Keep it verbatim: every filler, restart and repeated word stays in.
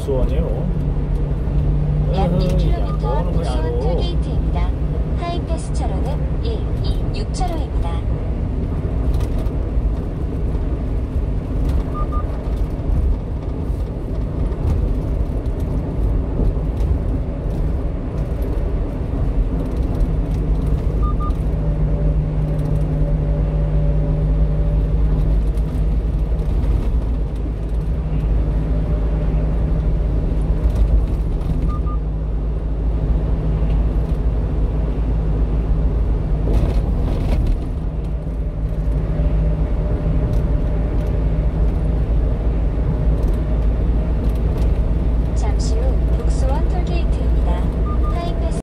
수원이요. 약 으흐, 일 야, 뭐 하는 킬로미터 거야, 수원 너. 톨게이트입니다. 하이패스 차로는 일, 이, 육 차로입니다.